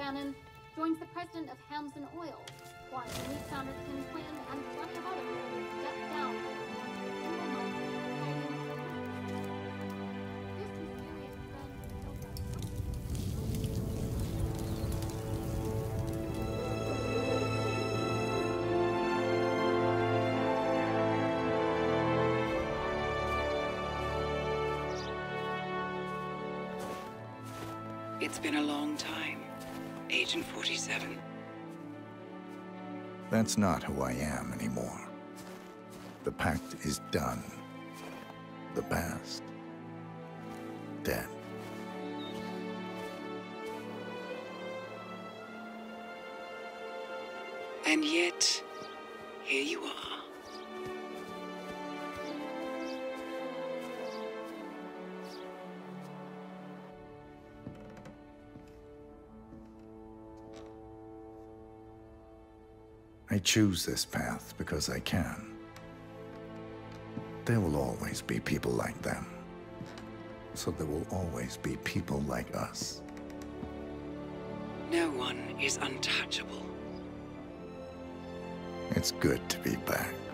Bannon, joins the president of Hams and Oil, Quantum Leap founder Tim Quinn, and plenty of others who stepped down in a month fighting for this mysterious It's been a long time, Agent 47. That's not who I am anymore. The pact is done. The past, dead. And yet, here you are. I choose this path because I can. There will always be people like them. So there will always be people like us. No one is untouchable. It's good to be back.